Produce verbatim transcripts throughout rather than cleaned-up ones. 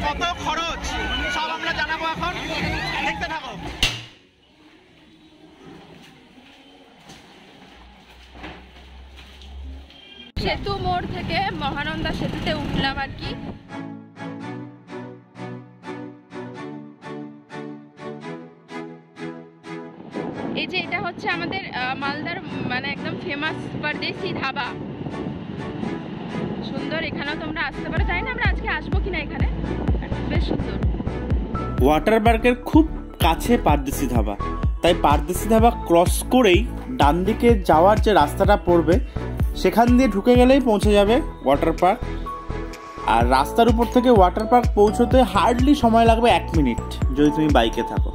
কত খরচ সব আমরা জানাবো এখন, দেখতে থাকো। সেতু মোড় থেকে মহানন্দা সেতুতে উঠলাম আর কি। এই যে এটা হচ্ছে আমাদের মালদার মানে একদম ফেমাস পরদেশি ধাবা, সুন্দর। এখানেও তোমরা আসতে পারো, জানি না আমরা আজকে আসবো কিনা, এখানে বেশ সুন্দর। ওয়াটার পার্কের খুব কাছে পারদেশি ধাবা, তাই পারদেশি ধাবা ক্রস করেই ডান দিকে যাওয়ার যে রাস্তাটা পড়বে সেখান দিয়ে ঢুকে গেলেই পৌঁছে যাবে ওয়াটার পার্ক। আর রাস্তার উপর থেকে ওয়াটার পার্ক পৌঁছতে হার্ডলি সময় লাগবে এক মিনিট যদি তুমি বাইকে থাকো।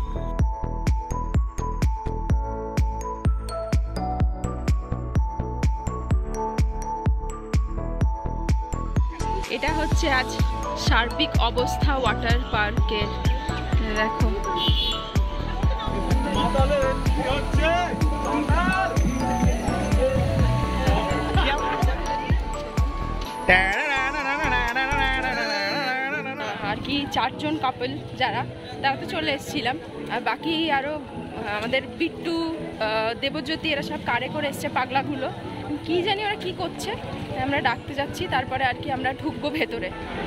এটা হচ্ছে আজ সার্বিক অবস্থা ওয়াটার পার্কের। দেখো আর কি চারজন কাপল যারা, তারা তো চলে এসেছিলাম, আর বাকি আরো আমাদের বিট্টু, দেবজ্যোতি, এরা সব কারে করে এসছে পাগলাগুলো। কি জানি ওরা কি করছে, আমরা ডাকতে যাচ্ছি, তারপরে আর কি আমরা ঢুকবো ভেতরে।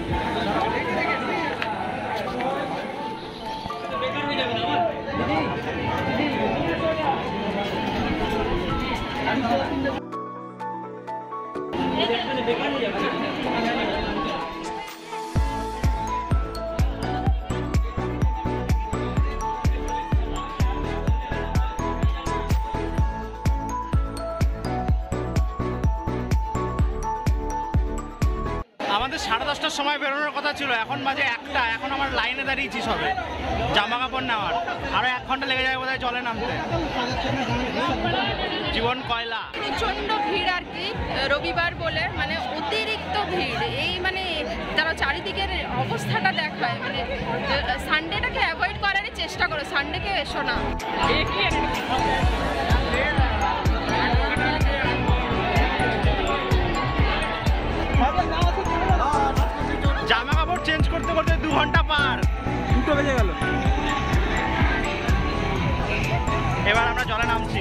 আমাদের সাড়ে দশটার সময় বেরোনোর কথা ছিল, এখন বাজে একটা। এখন আমার লাইনে দাঁড়িয়েছি সবে জামা কাপড় নেওয়ার, আরো এক ঘন্টা লেগে যাবে বোধহয় জলে নামতে। জীবন কয়লা, প্রচন্ড ভিড় আর কি, রবিবার বলে মানে অতিরিক্ত ভিড়। এই মানে তারা চারিদিকের অবস্থাটা দেখায়, মানে সানডেটাকে অ্যাভয়েড করারই চেষ্টা করো, সানডেকে এসো না। জামা কাপড় চেঞ্জ করতে করতে দু ঘন্টা পার, দুটো বেজে গেল। এবার আমরা জলে নামছি।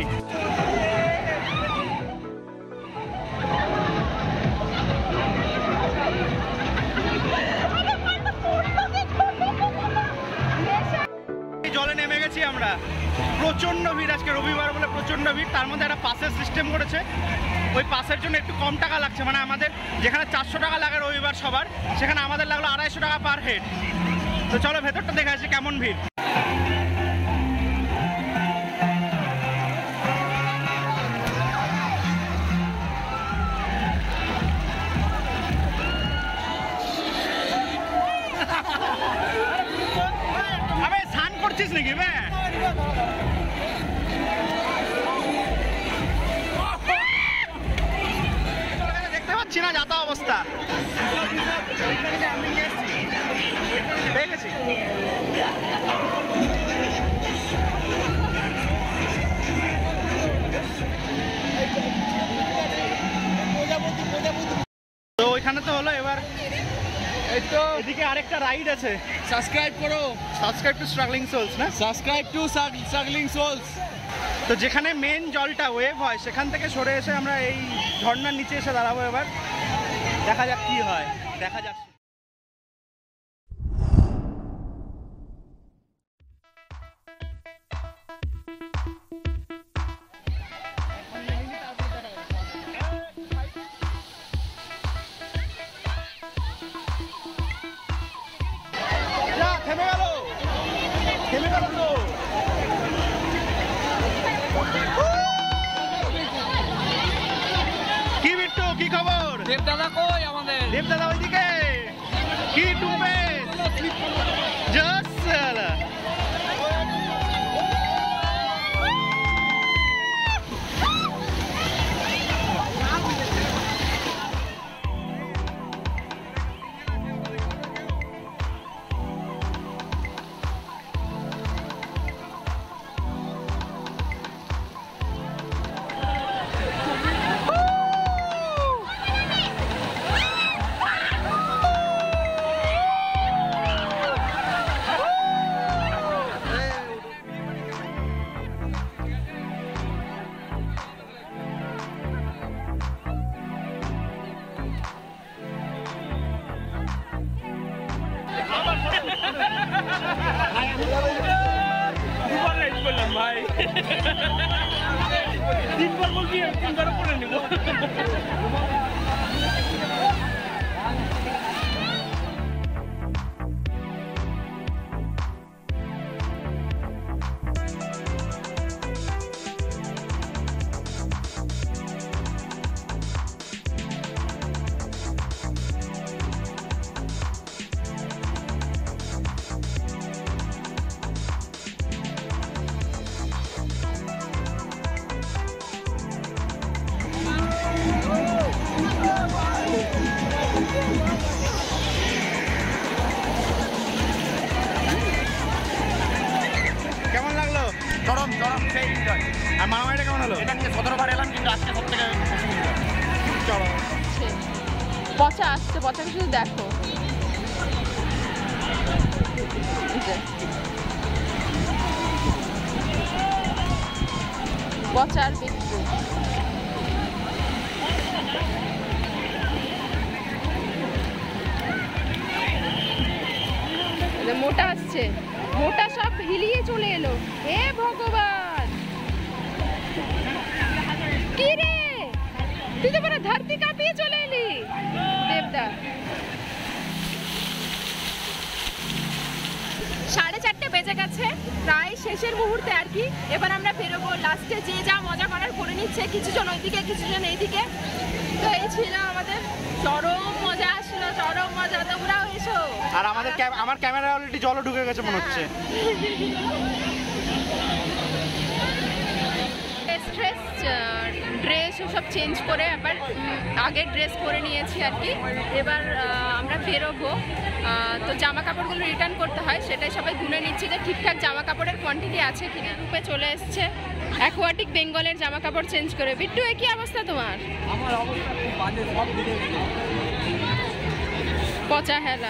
জলে নেমে গেছি আমরা, প্রচন্ড ভিড় আজকে রবিবার বলে, প্রচন্ড ভিড়। তার মধ্যে একটা পাসের সিস্টেম করেছে, ওই পাসের জন্য একটু কম টাকা লাগছে, মানে আমাদের যেখানে চারশো টাকা লাগে রবিবার সবার, সেখানে আমাদের লাগলো আড়াইশো টাকা পার হেড। তো চলো ভেতরটা দেখে আসি কেমন ভিড়। আবে স্নান করছিস নাকি বে? দেখতে পাচ্ছি না যাতা অবস্থা। পেয়ে গেছি। তো ওইখানে তো হলো, এবার তো এদিকে আরেকটা রাইড আছে। সাবস্ক্রাইব করো, সাবস্ক্রাইব টু স্ট্রাগলিং সোলস, না সাবস্ক্রাইব টু স্ট্রাগলিং সোলস। তো যেখানে মেন জলটা ওয়েভ হয় সেখান থেকে সরে এসে আমরা এই ঝর্ণার নিচে এসে দাঁড়াবো। এবার দেখা যাক কি হয়, দেখা যাক। থেমে গেল, থেমে গেল তো। কি বিট্টু, কি খবর? দেবদাদা কই আমাদের? দেবদাদা ওইদিকে। কি ডুবে জাস্ট তিনবার বলবি তিনবার করে নিব। চরম চরম সেই এনজয়। আর মামাবাড়িটা কেমন হলো? এটা নিয়ে সতেরো বার এলাম, কিন্তু আজকে সব থেকে চলো। পচা আসছে, পচাকে শুধু দেখো। পচার বিক্রি মোটা আসছে, মোটা সব হিলিয়ে চলে এলো। হে ভগবান, কি রে, তুই তো পুরো ধরতি কাঁপিয়ে চলে এলি দেবদা। সাড়ে চারটে বেজে গেছে, প্রায় শেষের মুহূর্তে আর কি। এবার আমরা বেরোবো, লাস্টে যে যা মজা করার করে নিচ্ছে, কিছুজন ওইদিকে কিছুজন এইদিকে। তো এই ছিল আমাদের, চরম মজা আসলো, চরম মজা। তোমরাও এসো। আর আমাদের আমার ক্যামেরা অলরেডি জলও ঢুকে গেছে মনে হচ্ছে। স্ট্রেস ড্রেস সব চেঞ্জ করে আবার আগের ড্রেস পরে নিয়েছি আর কি। এবার আমরা বেরোবো, তো জামা কাপড়গুলো রিটার্ন করতে হয়, সেটাই সবাই গুনে নিচ্ছি যে ঠিকঠাক জামা কাপড়ের কোয়ান্টিটি আছে কিনা। রূপে চলে এসছে অ্যাকোয়াটিক বেঙ্গলের জামা কাপড় চেঞ্জ করে। বিট্টু, এ কি অবস্থা তোমার? আমার অবস্থা খুব বাজে, সব দিকে পচা হেলা।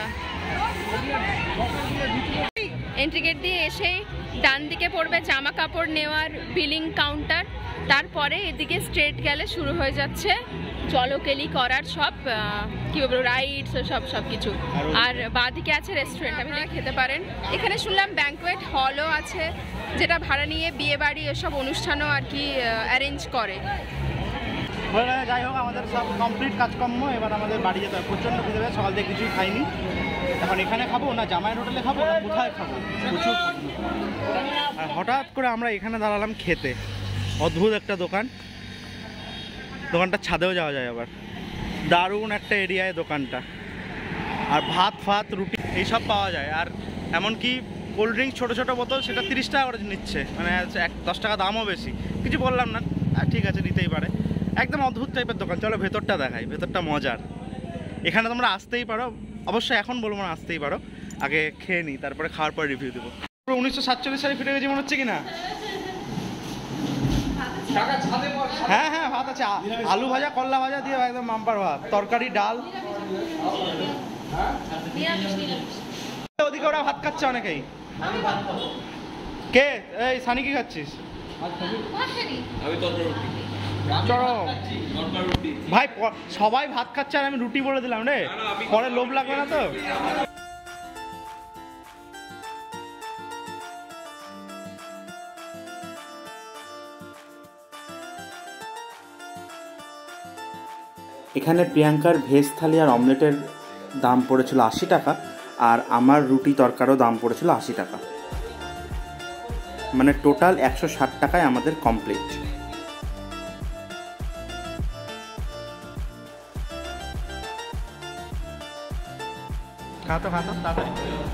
এন্ট্রি গেট দিয়ে এসেই ডান দিকে পড়বে জামা কাপড় নেওয়ার বিলিং কাউন্টার। তারপরে এদিকে স্ট্রেট গেলে শুরু হয়ে যাচ্ছে জলকেলি করার সব কি বলবো রাইডস সব সব কিছু। আর বাঁদিকে আছে রেস্টুরেন্ট, আপনি খেতে পারেন। এখানে শুনলাম ব্যাঙ্কোয়েট হলও আছে, যেটা ভাড়া নিয়ে বিয়ে বাড়ি এসব অনুষ্ঠানও আর কি অ্যারেঞ্জ করে। যাই হোক, আমাদের সব কমপ্লিট কাজকর্ম। এবার আমাদের বাড়ি যেতে হবে। প্রচণ্ড খেতে হবে, সকাল থেকে কিছুই খাইনি। এখন এখানে খাবো না জামাইয়ের হোটেলে খাবো না কোথায় খাবো, প্রচুর। আর হঠাৎ করে আমরা এখানে দাঁড়ালাম খেতে। অদ্ভুত একটা দোকান, দোকানটা ছাদেও যাওয়া যায় আবার। দারুণ একটা এরিয়ায় দোকানটা। আর ভাত ফাত রুটি এইসব পাওয়া যায়। আর এমনকি কোল্ড ড্রিঙ্কস ছোটো ছোটো বোতল, সেটা তিরিশ টাকা করে নিচ্ছে, মানে এক দশ টাকা দামও বেশি। কিছু বললাম না, আর ঠিক আছে নিতেই পারে। একদম অদ্ভুত টাইপের দোকান। চলো ভেতরটা দেখাই, ভেতরটা মজার। এখানে তোমরা আসতেই পারো, অবশ্যই এখন বলবো না, আসতেই পারো। আগে খেয়ে নিই, তারপরে খাওয়ার পর রিভিউ দেবো। উনিশশো সাতচল্লিশ সালে ফিরে গেছি মনে হচ্ছে কিনা? হ্যাঁ হ্যাঁ ভাত আছে, আলু ভাজা করলা ভাজা দিয়ে একদম মাম্পার ভাত, তরকারি ডাল। ওদিকে ওরা ভাত খাচ্ছে অনেকেই। কে এই সানি কি খাচ্ছিস? ভাই সবাই ভাত খাচ্ছে আর আমি রুটি বলে দিলাম রে, পরে লোভ লাগবে না তো? এখানে প্রিয়াঙ্কার ভেজ থালি আর অমলেটের দাম পড়েছিল আশি টাকা, আর আমার রুটি তরকারও দাম পড়েছিল আশি টাকা। মানে টোটাল একশো ষাট টাকায় আমাদের কমপ্লিট। খাতো খাতো তাড়াতাড়ি।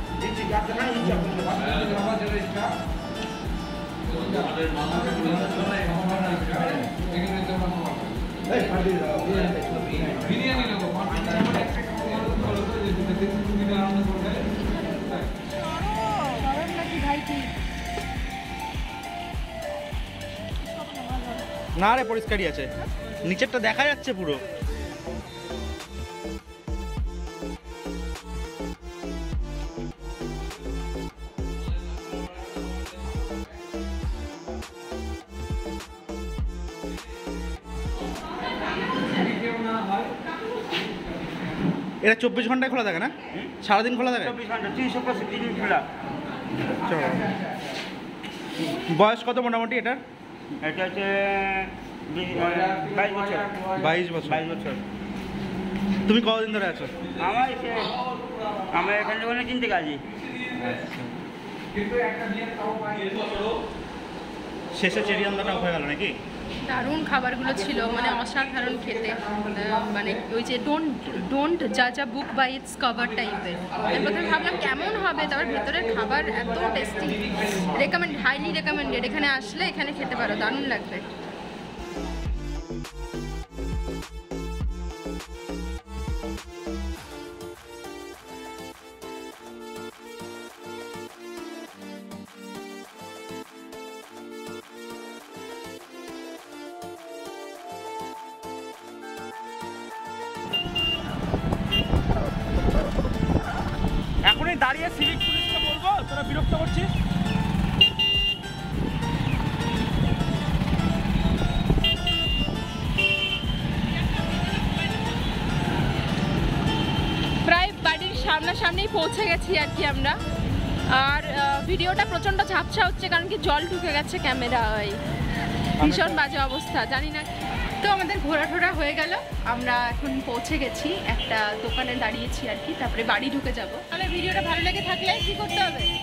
না রে পরিষ্কারই আছে, নিচেরটা দেখা যাচ্ছে পুরো। এটা চব্বিশ ঘন্টায় খোলা থাকে না? সারাদিন খোলা থাকে? বয়স কত মোটামুটি এটার? এটা হচ্ছে বাইশ বছর। বাইশ বছর বাইশ বছর। তুমি কতদিন ধরে আছো? আমার আমরা এখান থেকে চিনতে কাজি। শেষে চেরি আমদাটা হয়ে গেল নাকি? দারুণ খাবারগুলো ছিল, মানে অসাধারণ খেতে, মানে ওই যে ডোন্ট ডোন্ট জাজ a book by its cover টাইপের। আমি প্রথমে ভাবলাম কেমন হবে, তারপর ভেতরের খাবার এত টেস্টি, রেকমেন্ড, হাইলি রেকমেন্ডেড। এখানে আসলে এখানে খেতে পারো, দারুণ লাগবে। এখনই দাঁড়িয়ে সিভিক পুলিশকে বলবো তোরা বিরক্ত করছিস। প্রায় বাড়ির সামনাসামনি পৌঁছে গেছি আর কি আমরা। আর ভিডিওটা প্রচণ্ড ঝাপসা হচ্ছে কারণ কি জল ঢুকে গেছে ক্যামেরায়, ভীষণ বাজে অবস্থা, জানি না। তো আমাদের ঘোরা টোরা হয়ে গেল, আমরা এখন পৌঁছে গেছি, একটা দোকানে দাঁড়িয়েছি আর কি, তারপরে বাড়ি ঢুকে যাব। তাহলে ভিডিওটা ভালো লেগে থাকলে কি করতে হবে?